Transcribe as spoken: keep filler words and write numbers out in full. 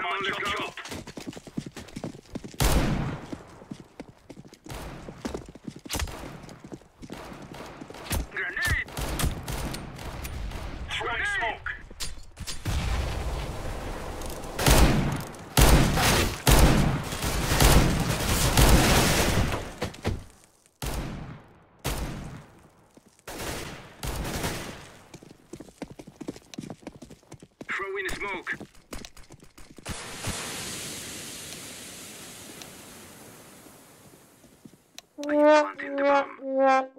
Come on, let's go. Grenade! Throwing smoke. Throw in smoke. Are you planting the bomb?